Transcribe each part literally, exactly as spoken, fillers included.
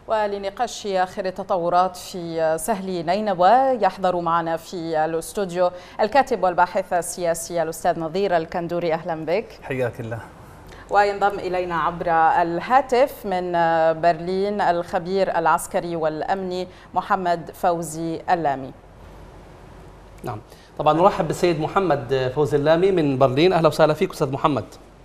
ولنقاش آخر التطورات في سهل نينوى يحضر معنا في الاستوديو الكاتب والباحث السياسي الأستاذ نظير الكندوري. أهلا بك. حياك الله. وينضم إلينا عبر الهاتف من برلين الخبير العسكري والأمني محمد فوزي اللامي. نعم طبعا نرحب بالسيد محمد فوزي اللامي من برلين. أهلا وسهلا فيك أستاذ محمد.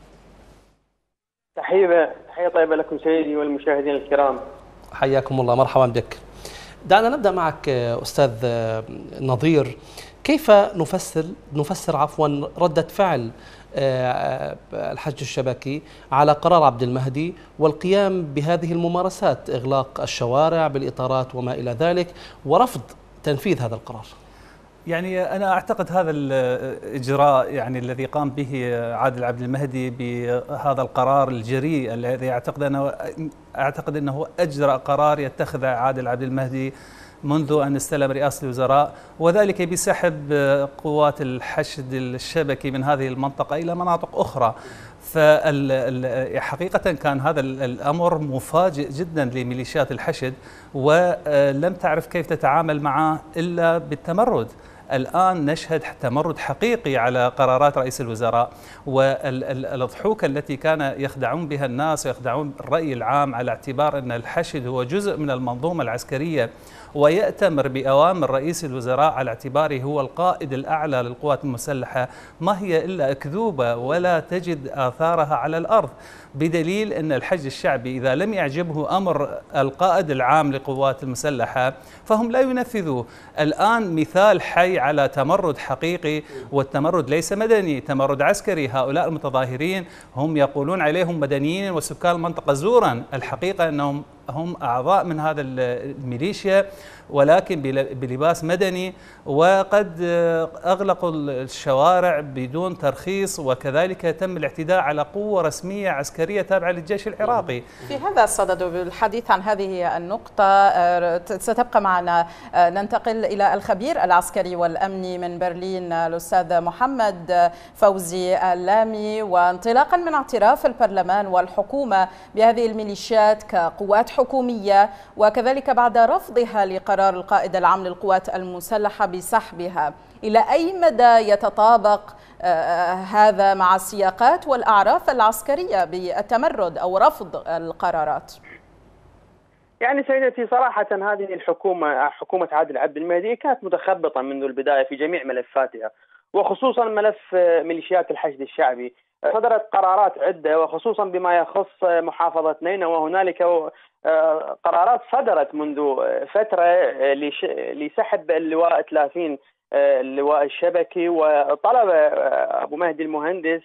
تحية تحية طيبة لكم سيدي والمشاهدين الكرام. حياكم الله، مرحبا بك. دعنا نبدأ معك أستاذ نظير، كيف نفسر نفسر عفوا ردة فعل الحشد الشبكي على قرار عبد المهدي والقيام بهذه الممارسات، إغلاق الشوارع بالإطارات وما إلى ذلك، ورفض تنفيذ هذا القرار؟ يعني أنا أعتقد هذا الإجراء يعني الذي قام به عادل عبد المهدي بهذا القرار الجريء الذي أعتقد أنه أعتقد أنه أجرأ قرار يتخذه عادل عبد المهدي منذ أن استلم رئاسة الوزراء، وذلك بسحب قوات الحشد الشبكي من هذه المنطقة إلى مناطق أخرى. فحقيقة كان هذا الأمر مفاجئ جدا لميليشيات الحشد، ولم تعرف كيف تتعامل معه إلا بالتمرد. الآن نشهد تمرد حقيقي على قرارات رئيس الوزراء، والضحوك التي كان يخدعون بها الناس ويخدعون الرأي العام على اعتبار أن الحشد هو جزء من المنظومة العسكرية ويأتمر بأوامر رئيس الوزراء على اعتباره هو القائد الأعلى للقوات المسلحة، ما هي إلا أكذوبة ولا تجد آثارها على الأرض، بدليل أن الحشد الشعبي إذا لم يعجبه أمر القائد العام للقوات المسلحة فهم لا ينفذوه. الآن مثال حي على تمرد حقيقي، والتمرد ليس مدني، تمرد عسكري. هؤلاء المتظاهرين هم يقولون عليهم مدنيين وسكان المنطقة زورا، الحقيقة أنهم هم أعضاء من هذا الميليشيا ولكن بلباس مدني، وقد أغلقوا الشوارع بدون ترخيص، وكذلك تم الاعتداء على قوة رسمية عسكرية تابعة للجيش العراقي. في هذا الصدد بالحديث عن هذه النقطة ستبقى معنا، ننتقل إلى الخبير العسكري والأمني من برلين الأستاذ محمد فوزي اللامي. وانطلاقا من اعتراف البرلمان والحكومة بهذه الميليشيات كقوات حكومية، وكذلك بعد رفضها لقرار القائد العام للقوات المسلحة بسحبها، إلى أي مدى يتطابق هذا مع السياقات والأعراف العسكرية بالتمرد أو رفض القرارات؟ يعني سيدتي صراحة هذه الحكومة حكومة عادل عبد المهدي كانت متخبطة منذ البداية في جميع ملفاتها، وخصوصا ملف ميليشيات الحشد الشعبي. صدرت قرارات عدة وخصوصا بما يخص محافظة نينوى، وهنالك قرارات صدرت منذ فترة لسحب اللواء ثلاثين اللواء الشبكي، وطلب أبو مهدي المهندس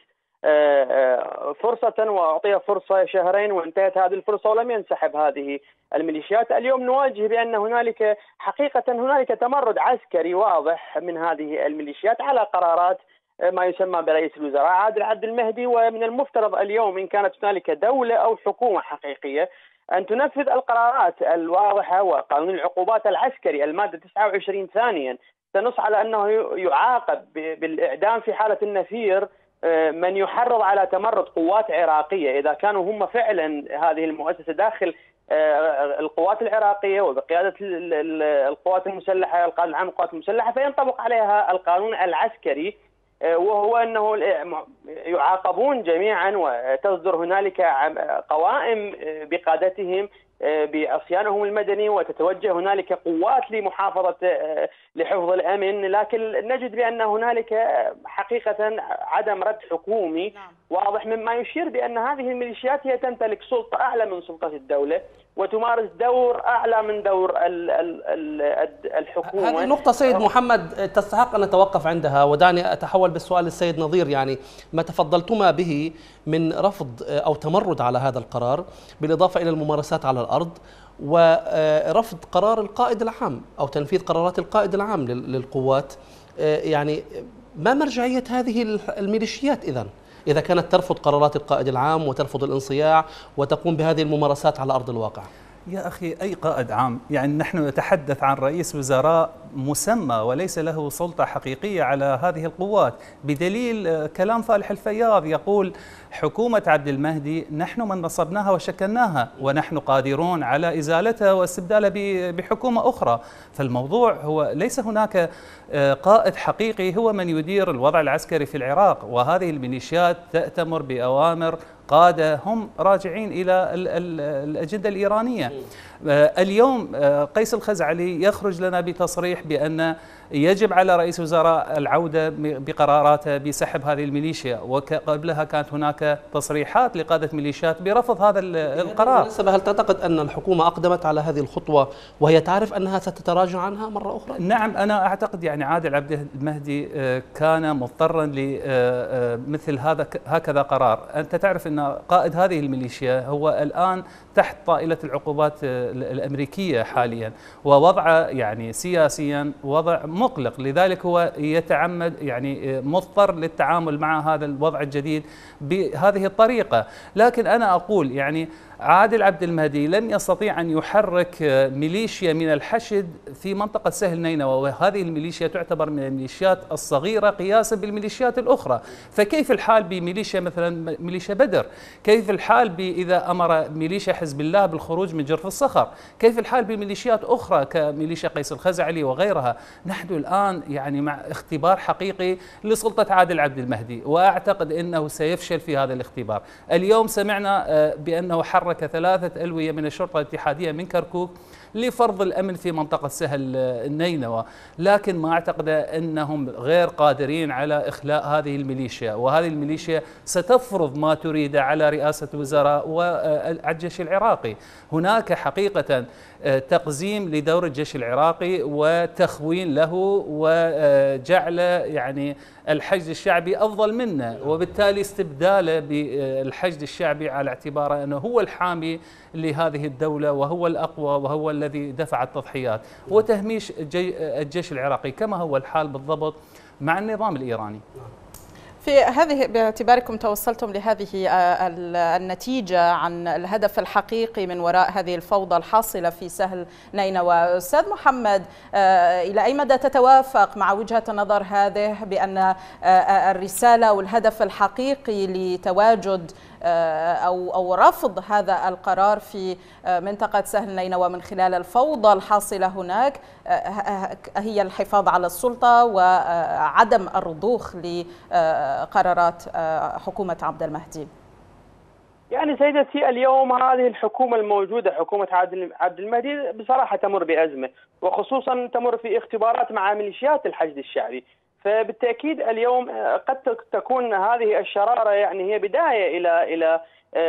فرصة وأعطي فرصة شهرين وانتهت هذه الفرصة ولم ينسحب هذه الميليشيات. اليوم نواجه بأن هنالك حقيقة هنالك تمرد عسكري واضح من هذه الميليشيات على قرارات ما يسمى برئيس الوزراء عادل عبد المهدي. ومن المفترض اليوم إن كانت هنالك دولة أو حكومة حقيقية أن تنفذ القرارات الواضحة، وقانون العقوبات العسكري المادة تسعة وعشرين ثانيا تنص على أنه يعاقب بالإعدام في حالة النفير من يحرض على تمرد قوات عراقية إذا كانوا هم فعلا هذه المؤسسة داخل القوات العراقية وبقيادة القوات المسلحة، القائد العام للقوات المسلحة، فينطبق عليها القانون العسكري، وهو أنه يعاقبون جميعا وتصدر هنالك قوائم بقادتهم بعصيانهم المدني، وتتوجه هنالك قوات لمحافظة لحفظ الأمن. لكن نجد بأن هنالك حقيقة عدم رد حكومي واضح، مما يشير بأن هذه الميليشيات هي تمتلك سلطة أعلى من سلطة الدولة وتمارس دور أعلى من دور الحكومة. هذه نقطة سيد محمد تستحق أن نتوقف عندها، ودعني أتحول بالسؤال للسيد نظير. يعني ما تفضلتما به من رفض أو تمرد على هذا القرار، بالإضافة إلى الممارسات على الأرض ورفض قرار القائد العام أو تنفيذ قرارات القائد العام للقوات، يعني ما مرجعية هذه الميليشيات إذن إذا كانت ترفض قرارات القائد العام وترفض الانصياع وتقوم بهذه الممارسات على أرض الواقع؟ يا أخي أي قائد عام، يعني نحن نتحدث عن رئيس وزراء مسمى وليس له سلطة حقيقية على هذه القوات، بدليل كلام فالح الفياض يقول حكومة عبد المهدي نحن من نصبناها وشكلناها ونحن قادرون على إزالتها واستبدالها بحكومة أخرى. فالموضوع هو ليس هناك قائد حقيقي هو من يدير الوضع العسكري في العراق، وهذه الميليشيات تأتمر بأوامر قادة هم راجعين إلى الأجندة الإيرانية. اليوم قيس الخزعلي يخرج لنا بتصريح بأن يجب على رئيس وزراء العودة بقراراته بسحب هذه الميليشيا، وقبلها كانت هناك تصريحات لقادة ميليشيات برفض هذا القرار. هل تعتقد أن الحكومة أقدمت على هذه الخطوة وهي تعرف أنها ستتراجع عنها مرة أخرى؟ نعم، أنا أعتقد يعني عادل عبد المهدي كان مضطرا لمثل هذا هكذا قرار. أنت تعرف أن قائد هذه الميليشيا هو الآن تحت طائلة العقوبات الأمريكية حاليا، ووضعه يعني سياسيا وضع مقلق، لذلك هو يتعمد يعني مضطر للتعامل مع هذا الوضع الجديد بهذه الطريقة. لكن أنا أقول يعني عادل عبد المهدي لم يستطيع أن يحرك ميليشيا من الحشد في منطقة سهل نينوى، وهذه الميليشيا تعتبر من الميليشيات الصغيرة قياسا بالميليشيات الأخرى. فكيف الحال بميليشيا مثلا ميليشيا بدر؟ كيف الحال إذا أمر ميليشيا حزب الله بالخروج من جرف الصخر؟ كيف الحال بميليشيات أخرى كميليشيا قيس الخزعلي وغيرها؟ نحن الآن يعني مع اختبار حقيقي لسلطة عادل عبد المهدي، وأعتقد أنه سيفشل في هذا الاختبار. اليوم سمعنا بأنه حرك ثلاثة ألوية من الشرطة الاتحادية من كركوك لفرض الأمن في منطقة سهل نينوى، لكن ما أعتقد أنهم غير قادرين على إخلاء هذه الميليشيا، وهذه الميليشيا ستفرض ما تريد على رئاسة الوزراء والجيش العراقي. هناك حقيقة تقزيم لدور الجيش العراقي وتخوين له وجعل يعني الحشد الشعبي أفضل منه، وبالتالي استبداله بالحشد الشعبي على اعتباره أنه هو الحامي لهذه الدولة وهو الأقوى وهو الذي دفع التضحيات، وتهميش الجيش العراقي كما هو الحال بالضبط مع النظام الإيراني. في هذه باعتباركم توصلتم لهذه النتيجة عن الهدف الحقيقي من وراء هذه الفوضى الحاصلة في سهل نينوى، أستاذ محمد إلى أي مدى تتوافق مع وجهة النظر هذه بأن الرسالة والهدف الحقيقي لتواجد أو أو رفض هذا القرار في منطقة سهل نينوى من خلال الفوضى الحاصلة هناك هي الحفاظ على السلطة وعدم الرضوخ لقرارات حكومة عبد المهدي؟ يعني سيدتي اليوم هذه الحكومة الموجودة حكومة عبد المهدي بصراحة تمر بأزمة، وخصوصا تمر في اختبارات مع ميليشيات الحشد الشعبي. فبالتأكيد اليوم قد تكون هذه الشرارة يعني هي بداية إلى إلى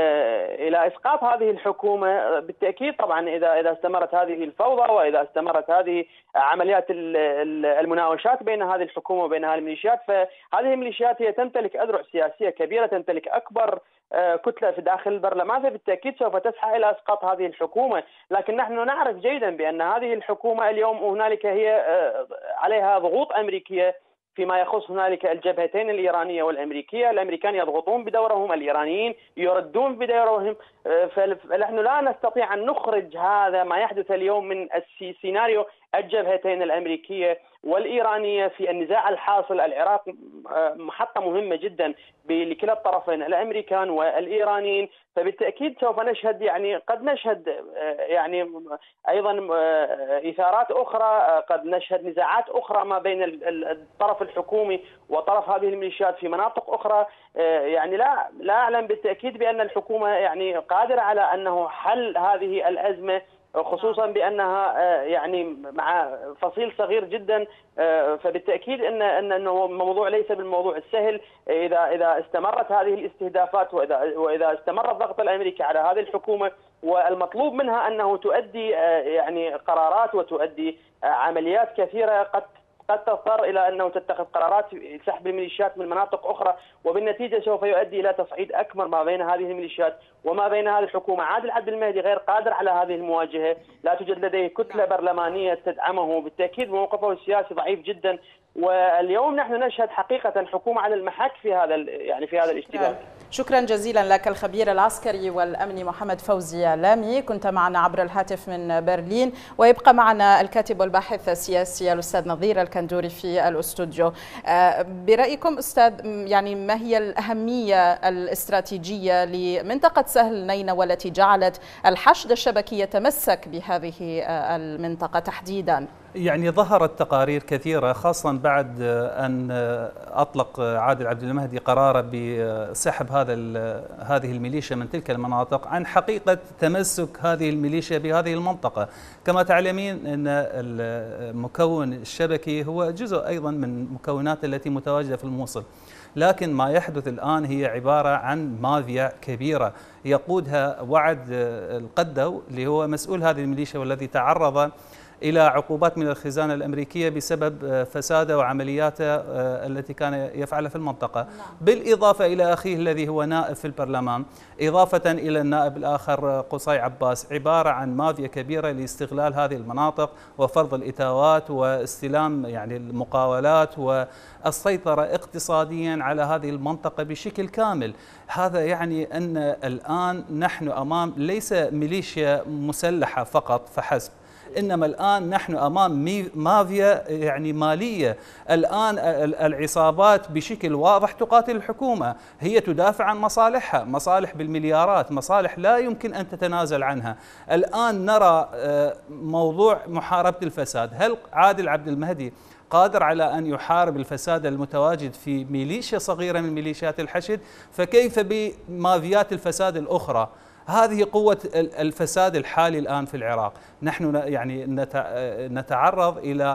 إلى إسقاط هذه الحكومة. بالتأكيد طبعا إذا إذا استمرت هذه الفوضى وإذا استمرت هذه عمليات المناوشات بين هذه الحكومة وبين هذه الميليشيات، فهذه الميليشيات هي تمتلك أذرع سياسية كبيرة، تمتلك أكبر كتلة في داخل البرلمان، فبالتأكيد سوف تسعى إلى إسقاط هذه الحكومة. لكن نحن نعرف جيدا بأن هذه الحكومة اليوم هنالك هي عليها ضغوط أمريكية فيما يخص هنالك الجبهتين الإيرانية والأمريكية. الأمريكان يضغطون بدورهم، الإيرانيين يردون بدورهم، فنحن لا نستطيع أن نخرج هذا ما يحدث اليوم من السيناريو الجبهتين الأمريكية والإيرانية في النزاع الحاصل. العراق محطة مهمة جدا لكلا الطرفين الأمريكان والإيرانيين، فبالتأكيد سوف نشهد يعني قد نشهد يعني أيضا إثارات أخرى، قد نشهد نزاعات أخرى ما بين الطرف الحكومي وطرف هذه الميليشيات في مناطق أخرى. يعني لا لا أعلم بالتأكيد بأن الحكومة يعني قادرة على أنه حل هذه الأزمة، خصوصا بأنها يعني مع فصيل صغير جدا. فبالتأكيد أن أن أنه الموضوع ليس بالموضوع السهل. إذا إذا استمرت هذه الاستهدافات وإذا وإذا استمر الضغط الأمريكي على هذه الحكومة، والمطلوب منها أنه تؤدي يعني قرارات وتؤدي عمليات كثيرة، قد قد تضطر إلى أنه تتخذ قرارات سحب الميليشيات من مناطق أخرى، وبالنتيجة سوف يؤدي إلى تصعيد أكبر ما بين هذه الميليشيات وما بين هذه الحكومة. عادل عبد المهدي غير قادر على هذه المواجهة، لا توجد لديه كتلة برلمانية تدعمه، بالتأكيد موقفه السياسي ضعيف جدا. واليوم نحن نشهد حقيقة حكومة على المحك في هذا يعني في هذا الاشتباك. شكرا جزيلا لك الخبير العسكري والأمني محمد فوزي لامي، كنت معنا عبر الهاتف من برلين. ويبقى معنا الكاتب والباحث السياسي الأستاذ نظير الكندوري في الأستوديو. برأيكم أستاذ، يعني ما هي الأهمية الاستراتيجية لمنطقة سهل نينوى التي جعلت الحشد الشبكي يتمسك بهذه المنطقة تحديدا؟ يعني ظهرت تقارير كثيرة خاصة بعد أن أطلق عادل عبد المهدي قراره بسحب هذا هذه الميليشيا من تلك المناطق عن حقيقة تمسك هذه الميليشيا بهذه المنطقة. كما تعلمين أن المكون الشبكي هو جزء أيضا من المكونات التي متواجدة في الموصل، لكن ما يحدث الآن هي عبارة عن مافيا كبيرة يقودها وعد القدو اللي هو مسؤول هذه الميليشيا والذي تعرض إلى عقوبات من الخزانة الأمريكية بسبب فساده وعملياته التي كان يفعلها في المنطقة، بالإضافة إلى أخيه الذي هو نائب في البرلمان، إضافة إلى النائب الآخر قصي عباس. عبارة عن مافيا كبيرة لاستغلال هذه المناطق وفرض الإتاوات واستلام يعني المقاولات والسيطرة اقتصاديا على هذه المنطقة بشكل كامل. هذا يعني أن الآن نحن أمام ليس ميليشيا مسلحة فقط فحسب، إنما الآن نحن أمام مافيا يعني مالية. الآن العصابات بشكل واضح تقاتل الحكومة، هي تدافع عن مصالحها، مصالح بالمليارات، مصالح لا يمكن أن تتنازل عنها. الآن نرى موضوع محاربة الفساد. هل عادل عبد المهدي قادر على أن يحارب الفساد المتواجد في ميليشيا صغيرة من ميليشيات الحشد؟ فكيف بمافيات الفساد الأخرى؟ هذه قوة الفساد الحالي الآن في العراق. نحن يعني نتعرض إلى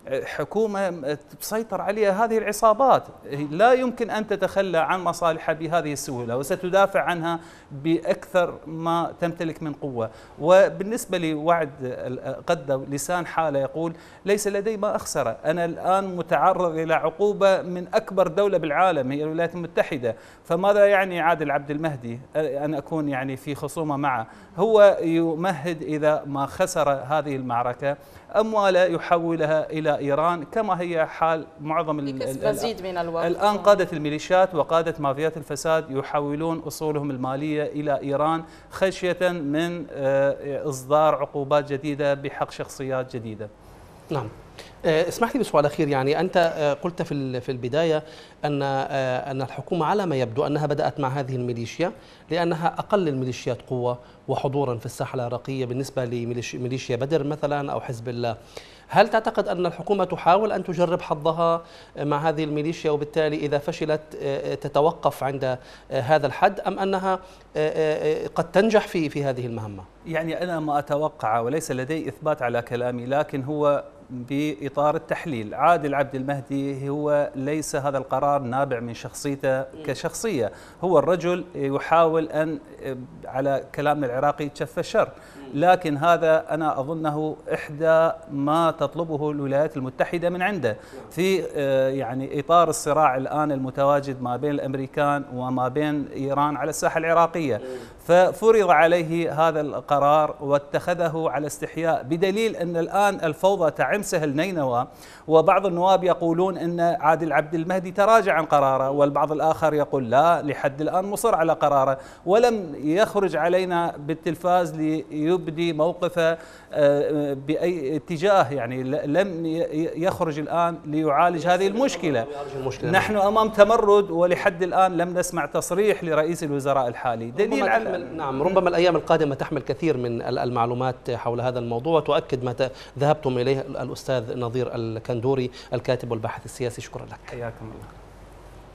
حكومة تسيطر عليها هذه العصابات، لا يمكن أن تتخلى عن مصالحها بهذه السهولة، وستدافع عنها بأكثر ما تمتلك من قوة. وبالنسبة لوعد قدو لسان حاله يقول ليس لدي ما أخسره، أنا الآن متعرض إلى عقوبة من أكبر دولة بالعالم هي الولايات المتحدة، فماذا يعني عادل عبد المهدي أن أكون يعني في خصومة معه؟ هو يمهد إذا ما خسر هذه المعركة أمواله يحولها إلى إيران، كما هي حال معظم مزيد من الوقت. الآن قادة الميليشيات وقادة مافيات الفساد يحولون أصولهم المالية إلى إيران خشية من إصدار عقوبات جديدة بحق شخصيات جديدة. نعم. اسمح لي بسؤال أخير، يعني أنت قلت في في البداية أن أن الحكومة على ما يبدو أنها بدأت مع هذه الميليشيا لأنها أقل الميليشيات قوة وحضورا في الساحة العراقية بالنسبة لميليشيا بدر مثلا أو حزب الله. هل تعتقد أن الحكومة تحاول أن تجرب حظها مع هذه الميليشيا وبالتالي إذا فشلت تتوقف عند هذا الحد، أم أنها قد تنجح في في هذه المهمة؟ يعني أنا ما أتوقع وليس لدي إثبات على كلامي، لكن هو بإطار التحليل. عادل عبد المهدي هو ليس هذا القرار نابع من شخصيته كشخصية، هو الرجل يحاول أن على كلامنا العراقي تشف الشر، لكن هذا أنا أظنه إحدى ما تطلبه الولايات المتحدة من عنده في يعني إطار الصراع الآن المتواجد ما بين الأمريكان وما بين إيران على الساحة العراقية، ففرض عليه هذا القرار واتخذه على استحياء، بدليل أن الآن الفوضى تعم سهل نينوى، وبعض النواب يقولون أن عادل عبد المهدي تراجع عن قراره، والبعض الآخر يقول لا لحد الآن مصر على قراره، ولم يخرج علينا بالتلفاز ليبدي موقفه بأي اتجاه، يعني لم يخرج الآن ليعالج هذه المشكلة. نحن أمام تمرد، ولحد الآن لم نسمع تصريح لرئيس الوزراء الحالي، دليل على نعم. ربما الأيام القادمة تحمل كثير من المعلومات حول هذا الموضوع وتؤكد ما ذهبتم إليه. الأستاذ نظير الكندوري الكاتب والباحث السياسي، شكرا لك. حياكم الله.